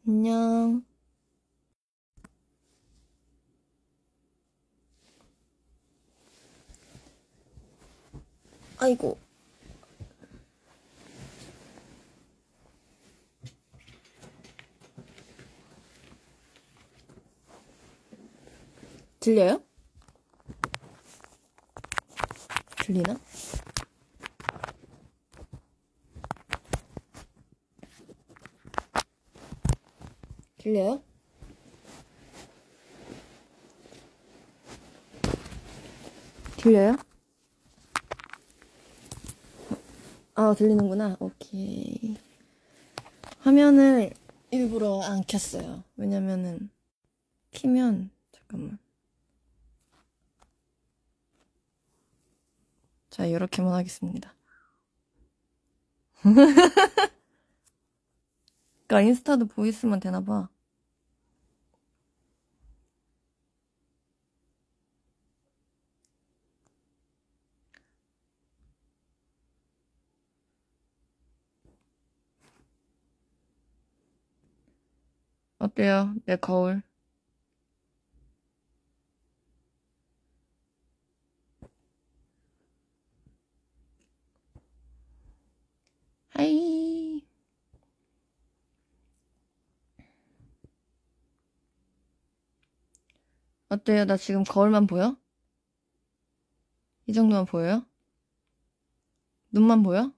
안녕. 아이고. 들려요? 들리나? 들려요? 들려요? 아, 들리는구나. 오케이. 화면을 일부러 안 켰어요. 왜냐면은 키면 잠깐만. 자, 이렇게만 하겠습니다. 그러니까 인스타도 보이스만 되나 봐. 어때요? 내 거울. 하이. 어때요? 나 지금 거울만 보여? 이 정도만 보여요? 눈만 보여?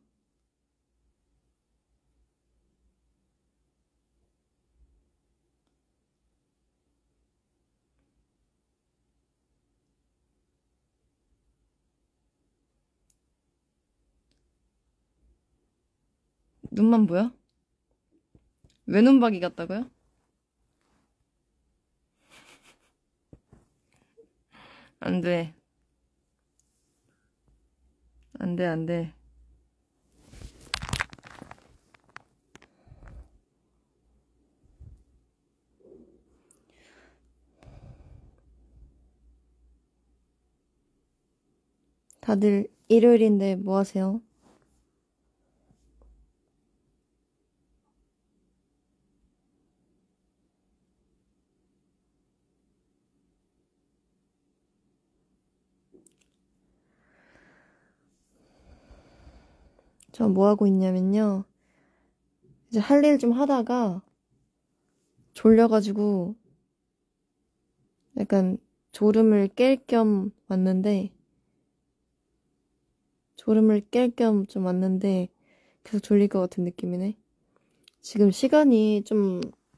눈만 보여? 외눈박이 같다고요? 안 돼. 안 돼, 안 돼. 다들 일요일인데 뭐 하세요? 저 뭐 하고 있냐면요. 이제 할 일 좀 하다가 졸려가지고 약간 졸음을 깰 겸 왔는데 좀 왔는데 계속 졸릴 것 같은 느낌이네. 지금 시간이 좀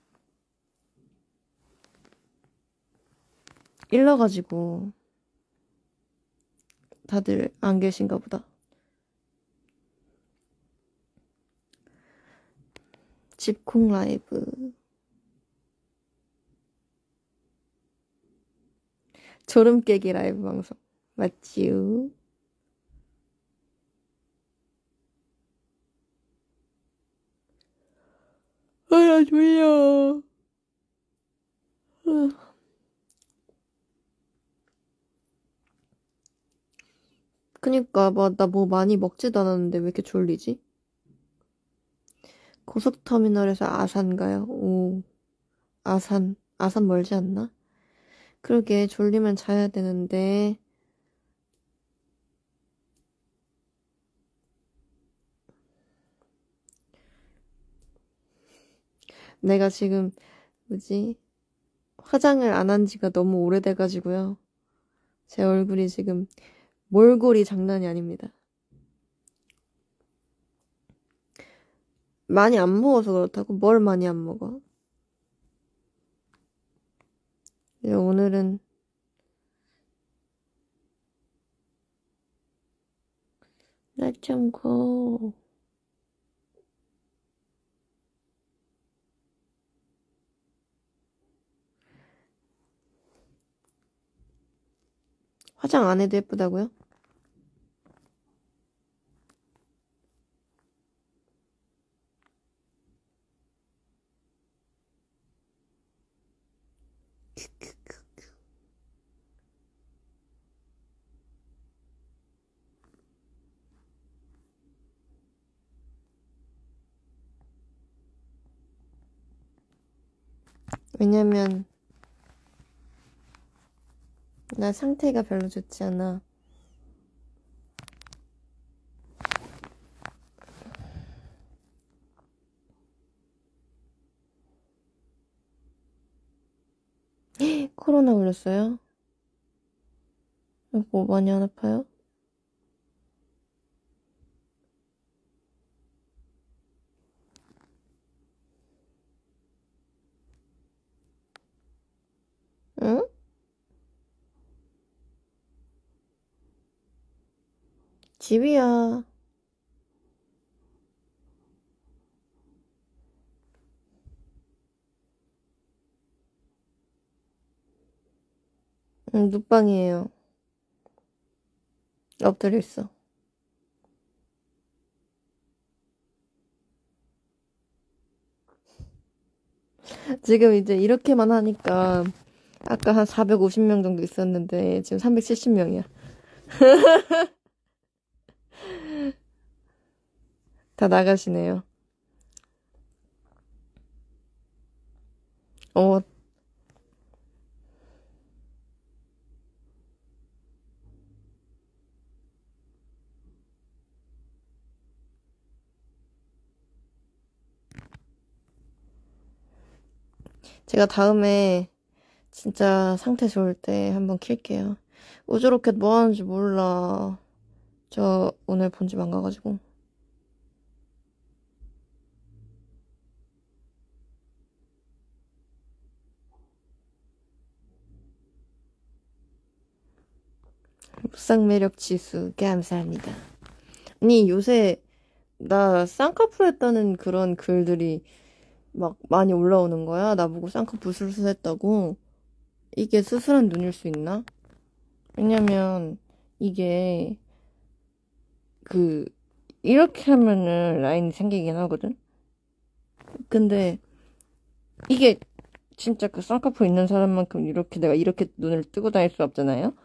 일러가지고 다들 안 계신가 보다. 집콕 라이브. 졸음 깨기 라이브 방송. 맞지요? 아, 나 졸려. 그니까 나 뭐 많이 먹지도 않았는데 왜 이렇게 졸리지? 고속터미널에서 아산 가요. 오, 아산 멀지 않나? 그러게 졸리면 자야 되는데 내가 지금 뭐지? 화장을 안 한 지가 너무 오래돼가지고요. 제 얼굴이 지금 몰골이 장난이 아닙니다. 많이 안 먹어서 그렇다고? 뭘 많이 안 먹어? 오늘은 나 참고 화장 안 해도 예쁘다고요? 왜냐면 나 상태가 별로 좋지 않아. 코로나 걸렸어요? 뭐 많이 안 아파요? 응? 집이야. 응, 눕방이에요. 엎드려 있어. 지금 이제 이렇게만 하니까 아까 한 450명 정도 있었는데 지금 370명이야. 다 나가시네요. 어, 제가 다음에 진짜 상태 좋을 때 한번 킬게요. 우주로켓 뭐 하는지 몰라. 저 오늘 본집 안 가가지고. 무쌍 매력 지수 감사합니다. 아니 요새 나 쌍꺼풀 했다는 그런 글들이 막 많이 올라오는 거야. 나보고 쌍꺼풀 수술했다고. 이게 수술한 눈일 수 있나? 왜냐면 이게 그 이렇게 하면은 라인이 생기긴 하거든. 근데 이게 진짜 그 쌍꺼풀 있는 사람만큼 이렇게 내가 이렇게 눈을 뜨고 다닐 수 없잖아요.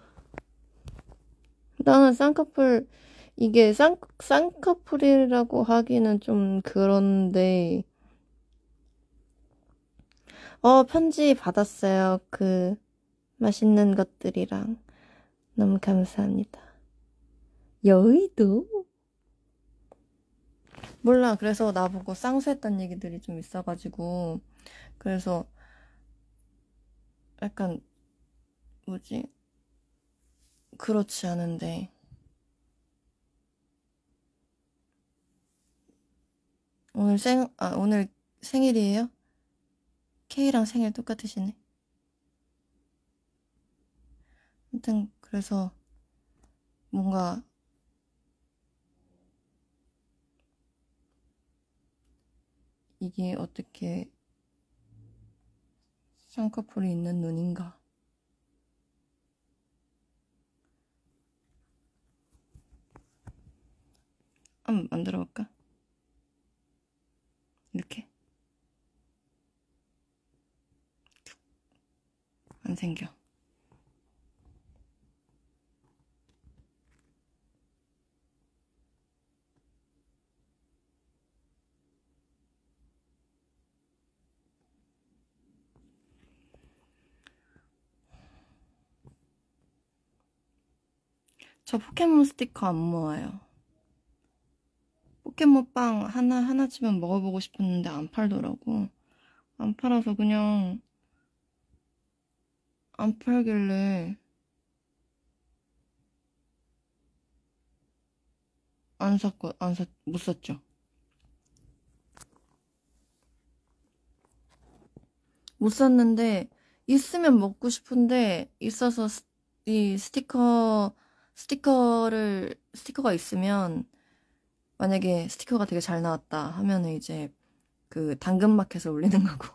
나는 쌍꺼풀 이게 쌍꺼풀이라고 하기는 좀 그런데 편지 받았어요. 그 맛있는 것들이랑 너무 감사합니다. 여의도? 몰라. 그래서 나보고 쌍수했다는 얘기들이 좀 있어가지고 그래서 약간 뭐지? 그렇지 않은데 오늘 생일이에요? K랑 생일 똑같으시네. 아무튼 그래서 뭔가 이게 어떻게 쌍꺼풀이 있는 눈인가? 한번 만들어 볼까? 이렇게 안 생겨. 저 포켓몬 스티커 안 모아요. 포켓몬빵 하나쯤은 먹어보고 싶었는데 안 팔더라고. 안 팔아서 그냥 안 팔길래 못 샀죠. 못 샀는데 있으면 먹고 싶은데 있어서 이 스티커가 있으면 만약에 스티커가 되게 잘 나왔다 하면은 이제 그 당근마켓에 올리는 거고.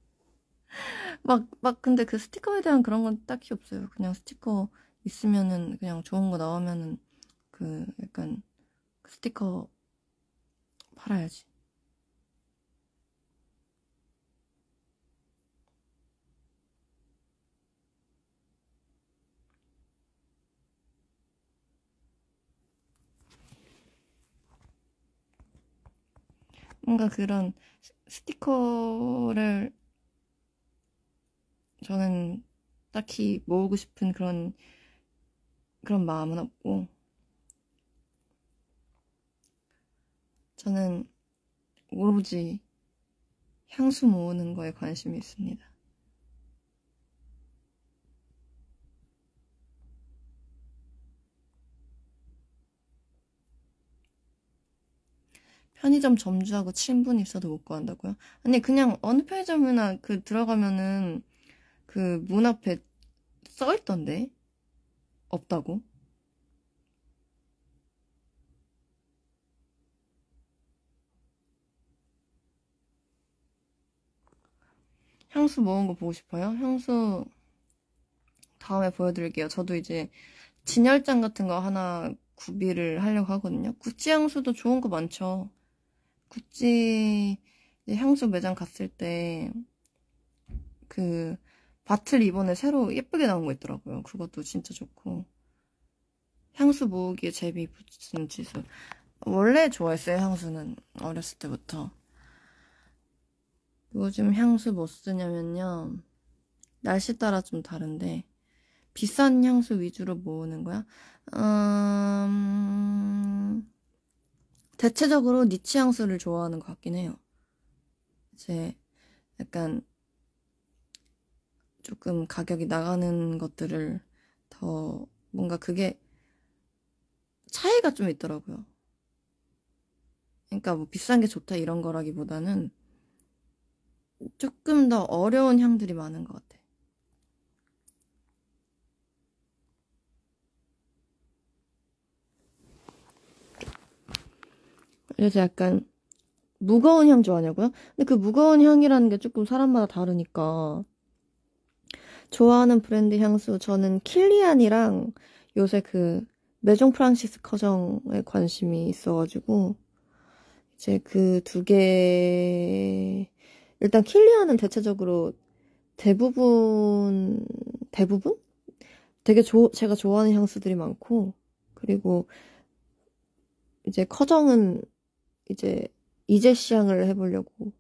근데 그 스티커에 대한 그런 건 딱히 없어요. 그냥 스티커 있으면은 그냥 좋은 거 나오면은 그 약간 그 스티커 팔아야지. 뭔가 그런 스티커를 저는 딱히 모으고 싶은 그런 마음은 없고, 저는 오로지 향수 모으는 거에 관심이 있습니다. 편의점 점주하고 친분이 있어도 못 구한다고요? 아니, 그냥 어느 편의점이나 들어가면은 문 앞에 써있던데? 없다고? 향수 모은 거 보고 싶어요? 향수 다음에 보여드릴게요. 저도 이제 진열장 같은 거 하나 구비를 하려고 하거든요. 구찌 향수도 좋은 거 많죠. 구찌 향수 매장 갔을 때 바틀 이번에 새로 예쁘게 나온 거 있더라고요. 그것도 진짜 좋고. 향수 모으기에 재미 붙은 지수. 원래 좋아했어요, 향수는. 어렸을 때부터. 요즘 향수 뭐 쓰냐면요. 날씨 따라 좀 다른데, 비싼 향수 위주로 모으는 거야? 대체적으로 니치 향수를 좋아하는 것 같긴 해요. 이제 약간 조금 가격이 나가는 것들을 더 뭔가 그게 차이가 좀 있더라고요. 그러니까 뭐 비싼 게 좋다 이런 거라기보다는 조금 더 어려운 향들이 많은 것 같아. 그래서 약간 무거운 향 좋아하냐고요? 근데 그 무거운 향이라는 게 조금 사람마다 다르니까. 좋아하는 브랜드 향수 저는 킬리안이랑 요새 메종 프랑시스 커정에 관심이 있어가지고 이제 그 두 개 일단 킬리안은 대체적으로 대부분 되게 제가 좋아하는 향수들이 많고 그리고 이제 커정은 이제 시향을 해보려고.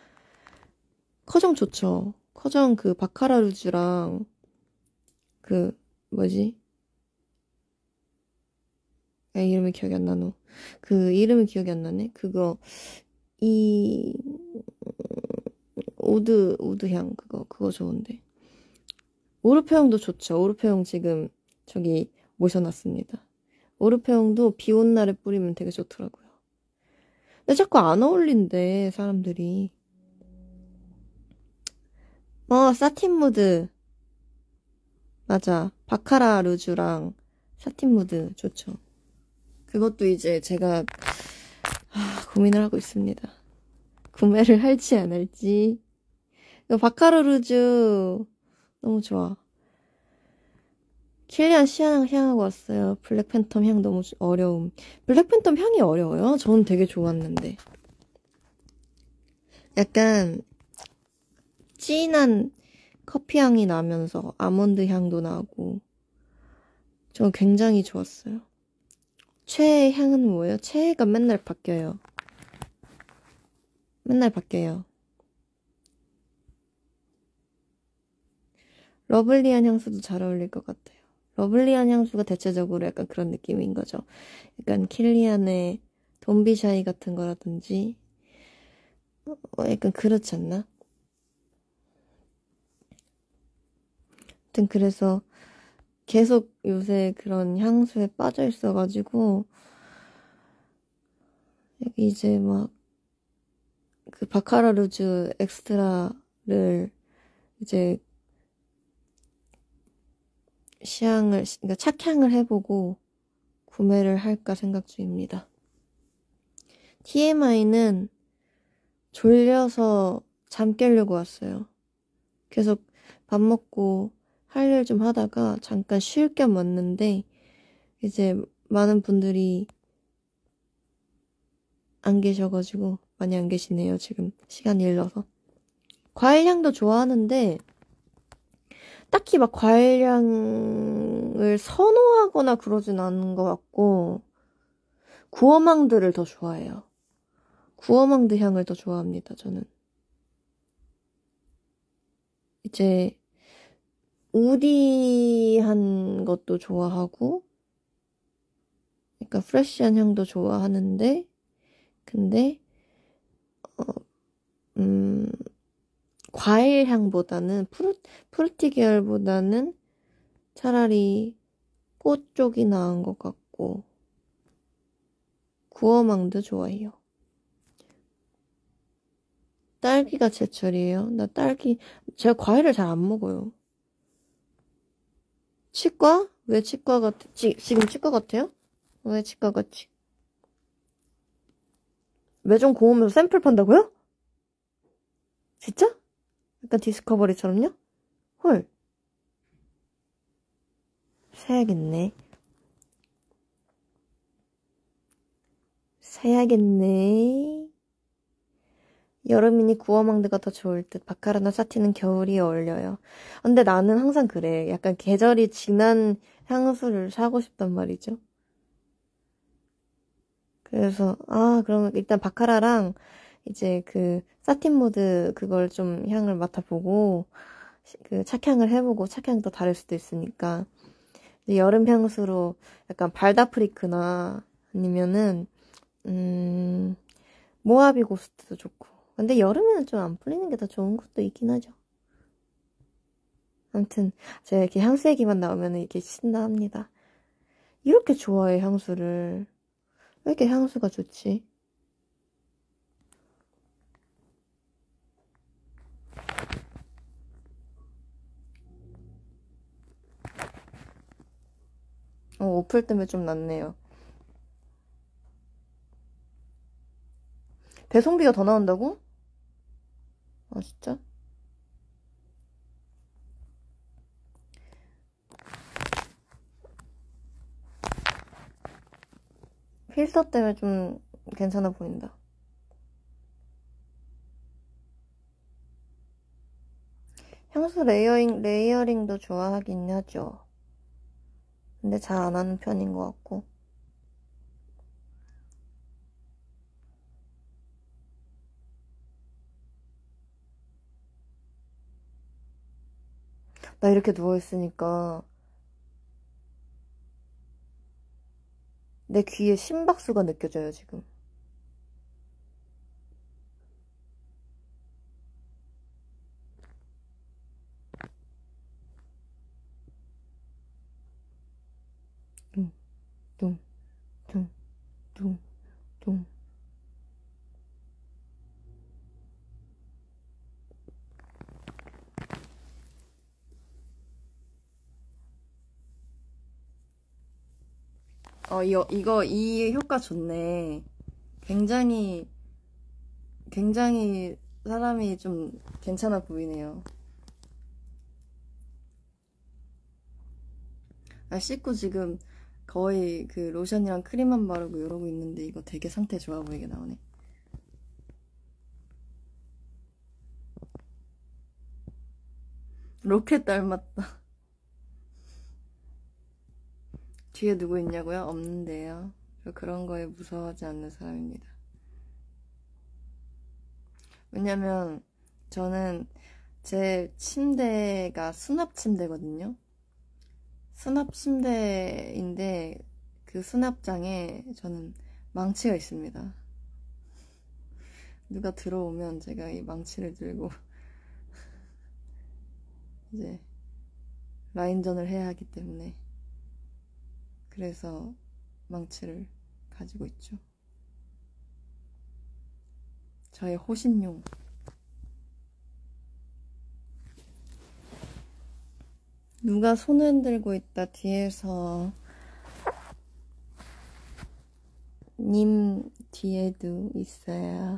커정 좋죠. 커정 바카라 루즈랑 뭐지? 이름이 기억이 안 나노. 이름이 기억이 안 나네. 오드 향 그거 좋은데. 오르페옹도 좋죠. 오르페옹 지금 저기 모셔놨습니다. 오르페옹도 비 온 날에 뿌리면 되게 좋더라고요. 근데 자꾸 안 어울린대 사람들이. 사틴무드 맞아. 바카라 루즈랑 사틴무드 좋죠. 그것도 이제 제가 고민을 하고 있습니다. 구매를 할지 안 할지. 바카라 루즈 너무 좋아. 킬리안 향하고 왔어요. 블랙팬텀 향 너무 어려움. 블랙팬텀 향이 어려워요? 저는 되게 좋았는데. 약간 진한 커피 향이 나면서 아몬드 향도 나고 저 굉장히 좋았어요. 최애 향은 뭐예요? 최애가 맨날 바뀌어요. 맨날 바뀌어요. 러블리한 향수도 잘 어울릴 것 같아요. 러블리한 향수가 대체적으로 약간 그런 느낌인 거죠. 약간 킬리안의 돈비샤이 같은 거라든지 약간 그렇지 않나? 아무튼 그래서 계속 요새 그런 향수에 빠져 있어가지고 이제 막 바카라 루즈 엑스트라를 이제 그러니까 착향을 해보고 구매를 할까 생각 중입니다. TMI는 졸려서 잠 깨려고 왔어요. 계속 밥 먹고 할 일 좀 하다가 잠깐 쉴 겸 왔는데 이제 많은 분들이 안 계셔가지고 많이 안 계시네요. 지금 시간이 일러서. 과일향도 좋아하는데 딱히 막 과일향을 선호하거나 그러진 않은 것 같고 구어망드를 더 좋아해요. 구어망드 향을 더 좋아합니다. 저는 이제 우디한 것도 좋아하고, 그러니까 프레쉬한 향도 좋아하는데, 근데, 어, 음, 과일 향보다는, 프루티 계열보다는 차라리 꽃 쪽이 나은 것 같고, 구어망도 좋아해요. 딸기가 제철이에요. 나 제가 과일을 잘 안 먹어요. 치과? 왜 치과 지금 치과 같아요? 왜 치과 같지? 매점 고우면서 샘플 판다고요? 진짜? 약간 디스커버리처럼요? 헐. 사야겠네. 사야겠네. 여름이니 구어망드가 더 좋을 듯. 바카라나 사티는 겨울이 어울려요. 근데 나는 항상 그래. 약간 계절이 지난 향수를 사고 싶단 말이죠. 그래서 그러면 일단 바카라랑 이제 그 사틴 모드 그걸 좀 향을 맡아보고 그 착향을 해보고 착향도 다를 수도 있으니까 여름 향수로 약간 발다프리크나 아니면은 모하비 고스트도 좋고. 근데 여름에는 좀 안 풀리는 게 더 좋은 것도 있긴 하죠. 아무튼 제가 이렇게 향수 얘기만 나오면 이렇게 신나합니다. 이렇게 좋아해 향수를. 왜 이렇게 향수가 좋지? 오플 때문에 좀 낫네요. 배송비가 더 나온다고? 아 진짜? 필터 때문에 좀 괜찮아 보인다. 향수 레이어링도 좋아하긴 하죠. 근데 잘 안 하는 편인 것 같고. 나 이렇게 누워있으니까 내 귀에 심박수가 느껴져요, 지금. 둥, 둥, 둥, 둥, 둥. 이 효과 좋네. 굉장히, 굉장히 사람이 좀 괜찮아 보이네요. 씻고 지금 거의 그 로션이랑 크림만 바르고 이러고 있는데 이거 되게 상태 좋아 보이게 나오네. 로켓 닮았다. 뒤에 누구 있냐고요? 없는데요. 저 그런 거에 무서워하지 않는 사람입니다. 왜냐면 저는 제 침대가 수납 침대거든요. 수납 침대인데 그 수납장에 저는 망치가 있습니다. 누가 들어오면 제가 이 망치를 들고 이제 라인전을 해야 하기 때문에 그래서 망치를 가지고 있죠. 저의 호신용. 누가 손을 흔들고 있다 뒤에서. 님 뒤에도 있어요.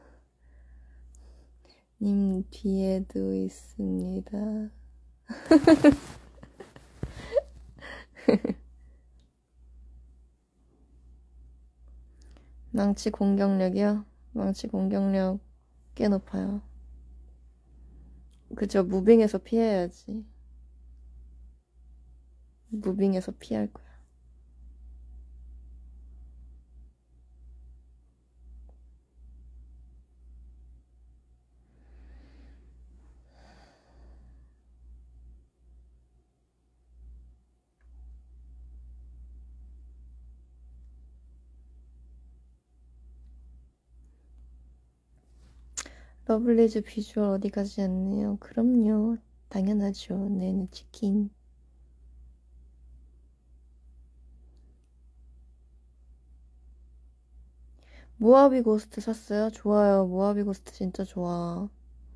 님 뒤에도 있습니다. 망치 공격력이요? 망치 공격력 꽤 높아요. 그죠, 무빙에서 피해야지. 무빙에서 피할 거야. 러블리즈 비주얼 어디 가지 않네요. 그럼요. 당연하죠. 네네, 치킨. 모하비 고스트 샀어요? 좋아요. 모하비 고스트 진짜 좋아.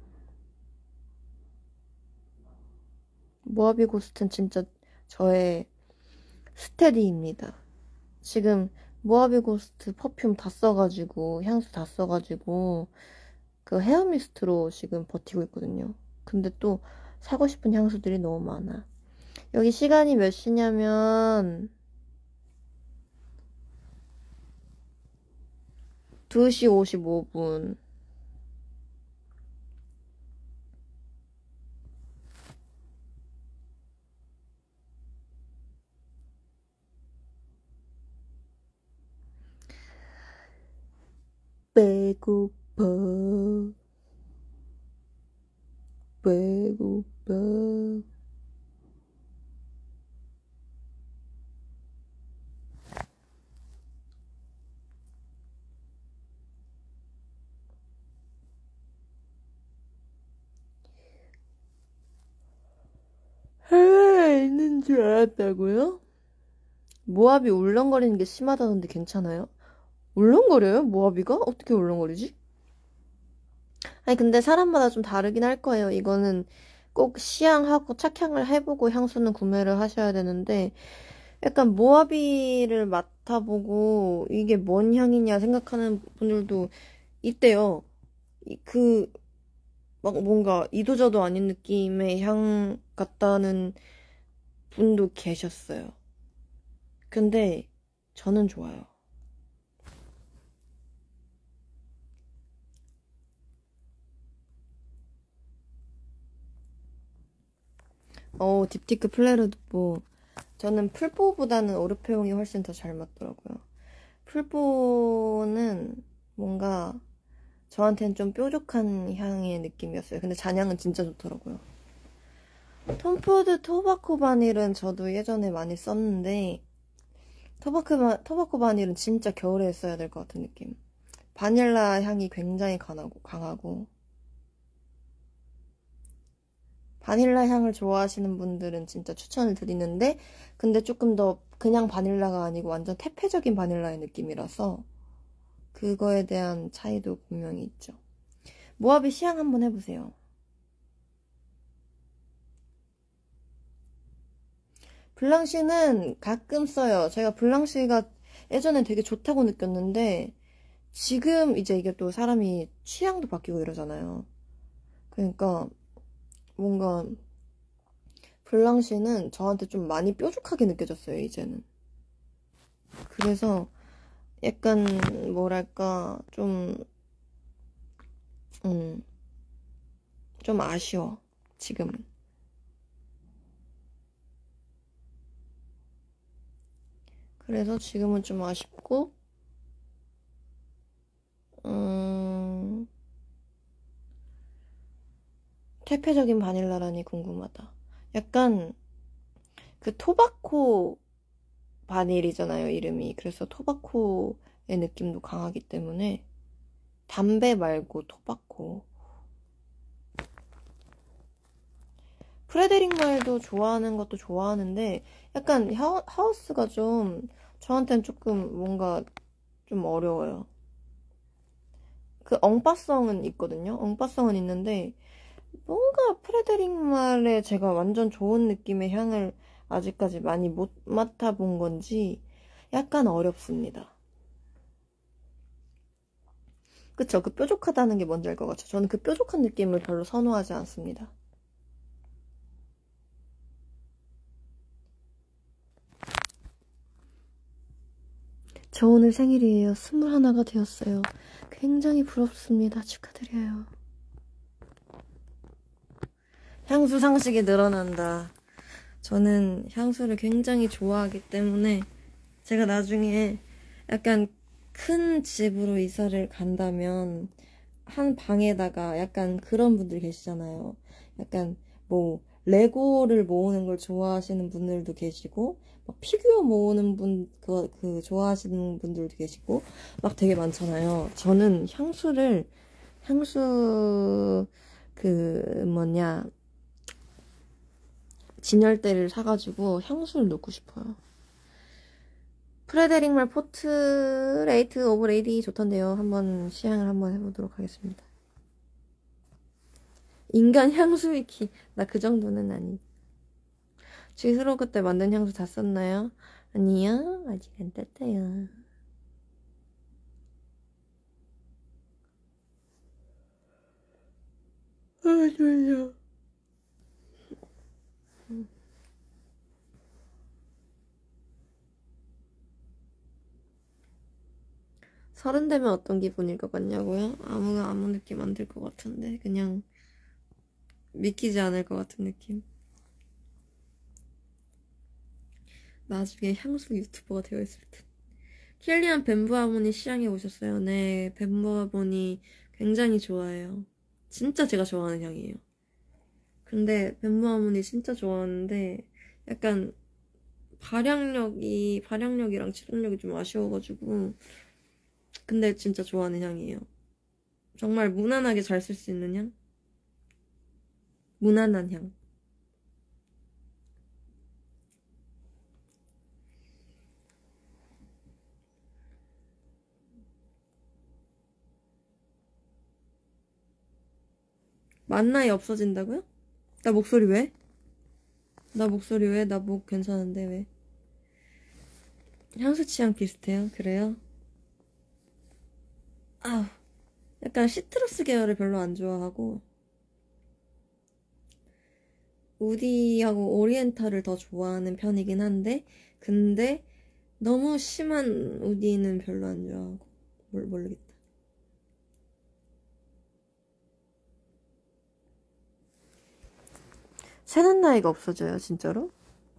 모하비 고스트는 진짜 저의 스테디입니다. 지금 모하비 고스트 퍼퓸 다 써가지고, 향수 다 써가지고, 그 헤어미스트로 지금 버티고 있거든요. 근데 또 사고 싶은 향수들이 너무 많아. 여기 시간이 몇 시냐면 2시 55분. 배고파, 배고파. 해외에 있는 줄 알았다고요? 모하비 울렁거리는 게 심하다던데 괜찮아요? 울렁거려요? 모하비가? 어떻게 울렁거리지? 아니, 근데 사람마다 좀 다르긴 할 거예요. 이거는 꼭 시향하고 착향을 해보고 향수는 구매를 하셔야 되는데, 약간 모하비를 맡아보고 이게 뭔 향이냐 생각하는 분들도 있대요. 막 뭔가 이도저도 아닌 느낌의 향 같다는 분도 계셨어요. 근데 저는 좋아요. 딥티크 플레르도 저는 풀보보다는 오르페용이 훨씬 더 잘 맞더라고요. 풀보는 뭔가 저한테는 좀 뾰족한 향의 느낌이었어요. 근데 잔향은 진짜 좋더라고요. 톰포드 토바코 바닐은 저도 예전에 많이 썼는데 토바코 바닐은 진짜 겨울에 써야 될 것 같은 느낌. 바닐라 향이 굉장히 강하고 바닐라 향을 좋아하시는 분들은 진짜 추천을 드리는데 근데 조금 더 그냥 바닐라가 아니고 완전 태폐적인 바닐라의 느낌이라서 그거에 대한 차이도 분명히 있죠. 모하비 시향 한번 해보세요. 블랑시는 가끔 써요. 제가 블랑시가 예전에 되게 좋다고 느꼈는데 지금 이제 이게 또 사람이 취향도 바뀌고 이러잖아요. 그러니까 뭔가 블랑시는 저한테 좀 많이 뾰족하게 느껴졌어요, 이제는. 그래서 약간 뭐랄까 음, 좀 아쉬워, 지금은. 그래서 지금은 좀 아쉽고 태폐적인 바닐라라니 궁금하다. 약간 그 토바코 바닐이잖아요, 이름이. 그래서 토바코의 느낌도 강하기 때문에 담배 말고 토바코. 프레데릭 말도 좋아하는 것도 좋아하는데 약간 하우스가 좀 저한테는 조금 뭔가 좀 어려워요. 그 엉빠성은 있거든요. 엉빠성은 있는데 뭔가 프레데릭 말에 제가 완전 좋은 느낌의 향을 아직까지 많이 못 맡아본 건지 약간 어렵습니다. 그쵸? 그 뾰족하다는 게 뭔지 알 것 같죠? 저는 그 뾰족한 느낌을 별로 선호하지 않습니다. 저 오늘 생일이에요. 21가 되었어요. 굉장히 부럽습니다. 축하드려요. 향수 상식이 늘어난다. 저는 향수를 굉장히 좋아하기 때문에 제가 나중에 약간 큰 집으로 이사를 간다면 한 방에다가 약간 그런 분들 계시잖아요. 약간 뭐 레고를 모으는 걸 좋아하시는 분들도 계시고 막 피규어 모으는 그 좋아하시는 분들도 계시고 막 되게 많잖아요. 저는 향수 진열대를 사가지고 향수를 넣고 싶어요. 프레데릭 말 포트레이트 오브 레이디 좋던데요. 한번 시향을 한번 해보도록 하겠습니다. 인간 향수 위키. 나 그 정도는 아니. 스스로 그때 만든 향수 다 썼나요? 아니요. 아직 안 떴어요. 아, 졸려. 서른 되면 어떤 기분일 것 같냐고요? 아무 느낌 안 들 것 같은데. 그냥 믿기지 않을 것 같은 느낌. 나중에 향수 유튜버가 되어 있을 듯. 킬리안 뱀부 하모니 시향해 오셨어요? 네, 뱀부 하모니 굉장히 좋아해요. 진짜 제가 좋아하는 향이에요. 근데 뱀부 하모니 진짜 좋아하는데 약간 발향력이랑 치동력이 좀 아쉬워가지고. 근데 진짜 좋아하는 향이에요. 정말 무난하게 잘 쓸 수 있는 향? 무난한 향. 만나이 없어진다고요? 나 목소리 왜? 나 목소리 왜? 나 목 괜찮은데 왜? 향수 취향 비슷해요? 그래요? 아, 약간 시트러스 계열을 별로 안 좋아하고 우디하고 오리엔탈을 더 좋아하는 편이긴 한데 근데 너무 심한 우디는 별로 안 좋아하고 모르겠다. 새는 나이가 없어져요 진짜로?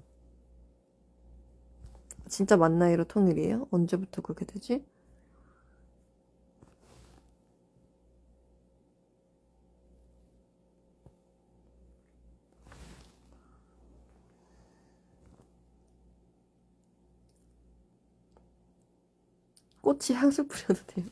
진짜 만 나이로 통일이에요? 언제부터 그렇게 되지? 꽃이 향수 뿌려도 돼요?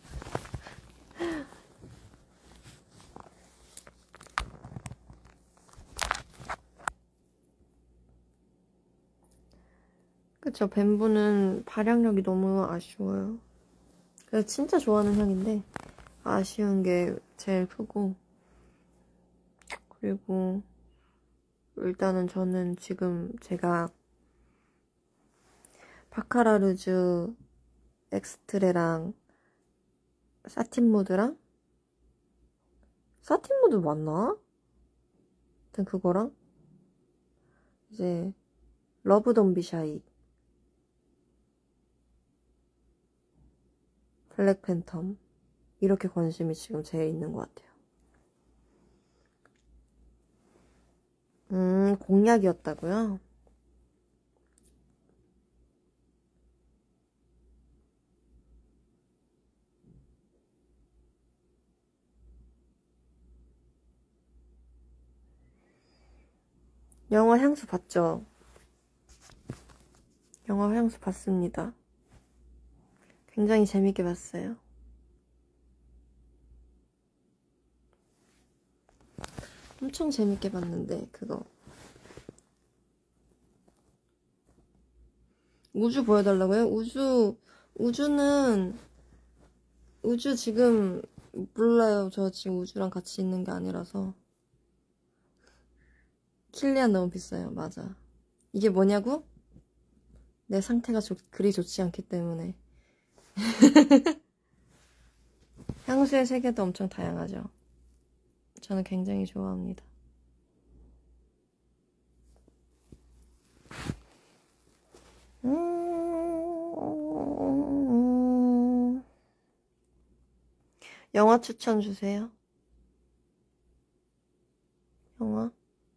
그쵸, 뱀부는 발향력이 너무 아쉬워요. 그래서 진짜 좋아하는 향인데 아쉬운 게 제일 크고 그리고 일단은 저는 지금 제가 바카라르주 엑스트레랑 사틴무드랑 사틴무드 맞나? 하여튼 그거랑 이제 러브 돈비샤이 블랙팬텀 이렇게 관심이 지금 제일 있는 것 같아요. 공약이었다고요? 영화 향수 봤죠? 영화 향수 봤습니다. 굉장히 재밌게 봤어요. 엄청 재밌게 봤는데 그거 우주 보여달라고요? 우주 지금 몰라요. 저 지금 우주랑 같이 있는 게 아니라서. 킬리안 너무 비싸요. 맞아. 이게 뭐냐고? 내 상태가 그리 좋지 않기 때문에. 향수의 세계도 엄청 다양하죠. 저는 굉장히 좋아합니다. 영화 추천 주세요. 영화?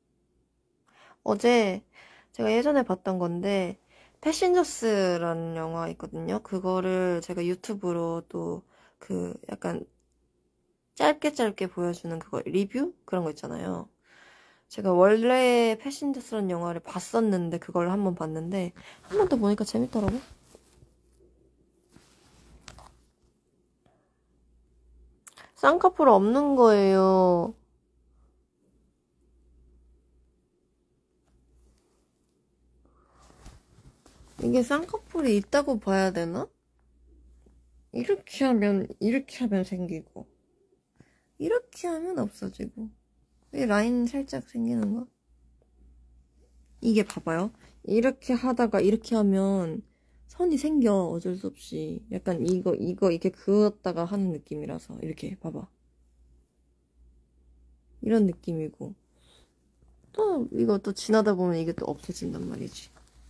어제 제가 예전에 봤던 건데 패신저스라는 영화 있거든요. 그거를 제가 유튜브로 또 약간 짧게 보여주는 그거 리뷰? 그런 거 있잖아요. 제가 원래 패신저스라는 영화를 봤었는데 그걸 한번 봤는데 한 번 더 보니까 재밌더라고. 쌍꺼풀 없는 거예요. 이게 쌍꺼풀이 있다고 봐야 되나? 이렇게 하면 생기고, 이렇게 하면 없어지고, 이 라인 살짝 생기는 거? 이게 봐봐요. 이렇게 하다가 이렇게 하면 선이 생겨, 어쩔 수 없이. 약간 이거, 이렇게 그었다가 하는 느낌이라서. 이렇게, 봐봐. 이런 느낌이고. 또, 이거 또 지나다 보면 이게 또 없어진단 말이지.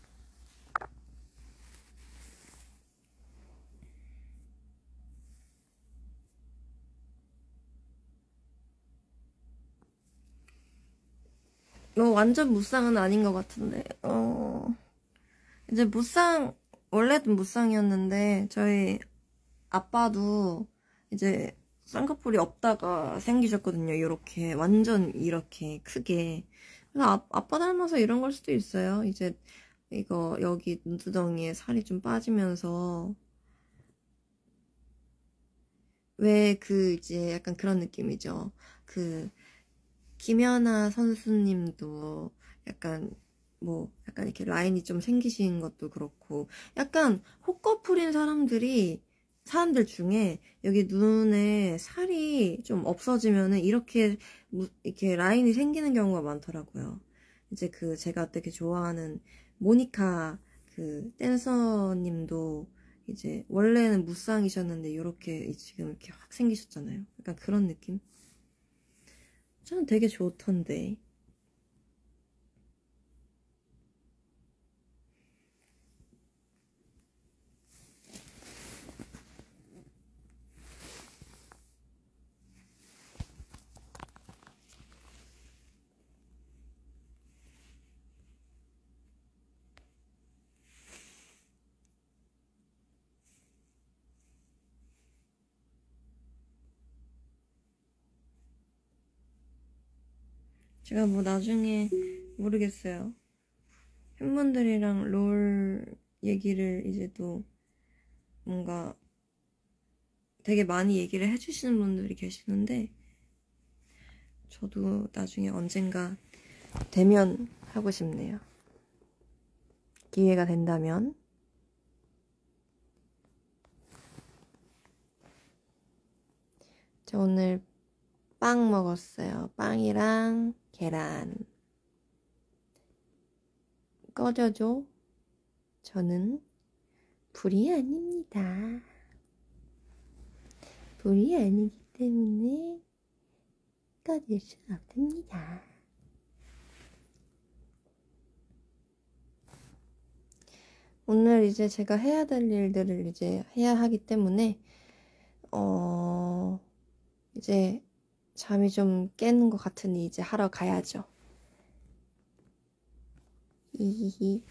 완전 무쌍은 아닌 것 같은데, 이제 원래도 무쌍이었는데, 저희 아빠도 이제 쌍꺼풀이 없다가 생기셨거든요. 이렇게, 완전 이렇게 크게. 그래서 아빠 닮아서 이런 걸 수도 있어요. 이제 이거 여기 눈두덩이에 살이 좀 빠지면서, 왜 이제 약간 그런 느낌이죠. 김연아 선수님도 약간 약간 이렇게 라인이 좀 생기신 것도 그렇고, 약간 혹거풀인 사람들 중에 여기 눈에 살이 좀 없어지면은 이렇게 라인이 생기는 경우가 많더라고요. 이제 제가 되게 좋아하는 모니카 댄서님도 이제 원래는 무쌍이셨는데 이렇게 지금 이렇게 확 생기셨잖아요. 약간 그런 느낌? 저는 되게 좋던데. 제가 나중에 모르겠어요. 팬분들이랑 롤 얘기를 이제 또 뭔가 되게 많이 얘기를 해주시는 분들이 계시는데, 저도 나중에 언젠가 되면 하고 싶네요. 기회가 된다면. 저 오늘 빵 먹었어요. 빵이랑 계란. 꺼져줘. 저는 불이 아닙니다. 불이 아니기 때문에 꺼질 순 없답니다. 오늘 이제 제가 해야 될 일들을 이제 해야 하기 때문에 이제 잠이 좀 깨는 것 같으니 이제 하러 가야죠. 히히히.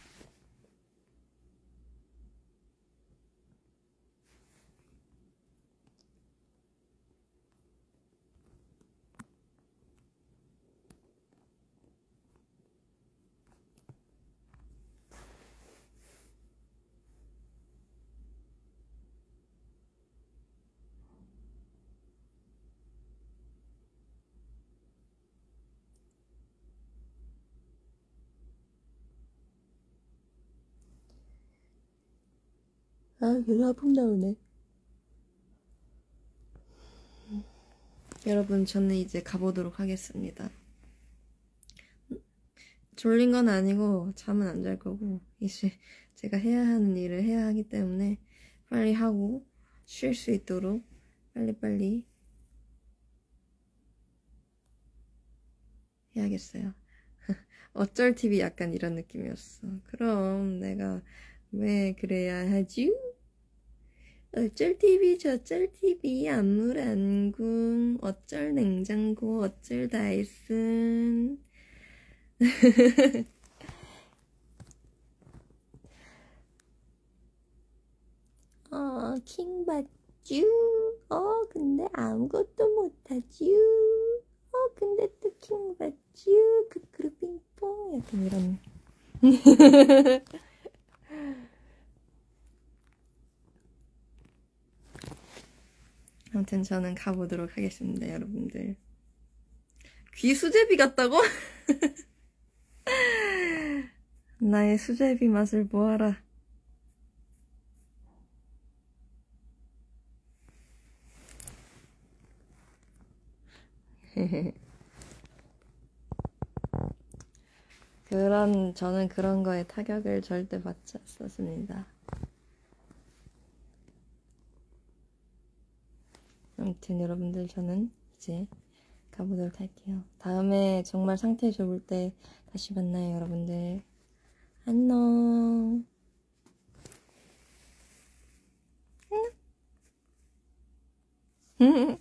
계속 하품 나오네. 여러분, 저는 이제 가보도록 하겠습니다. 졸린 건 아니고 잠은 안 잘 거고, 이제 제가 해야 하는 일을 해야 하기 때문에 빨리 하고 쉴 수 있도록 빨리빨리 해야겠어요. 어쩔 TV 약간 이런 느낌이었어. 그럼 내가 왜 그래야 하지? 어쩔 TV 저쩔 TV 안물 안궁 어쩔 냉장고 어쩔 다이슨. 킹받쥬. 근데 아무것도 못하쥬. 근데 또 킹받쥬. 크크루 빙뽕. 약간 이런. 아무튼 저는 가보도록 하겠습니다, 여러분들. 귀 수제비 같다고? 나의 수제비 맛을 보아라. 저는 그런 거에 타격을 절대 받지 않았습니다. 아무튼 여러분들, 저는 이제 가보도록 할게요. 다음에 정말 상태 좋을 때 다시 만나요, 여러분들. 안녕. 안녕.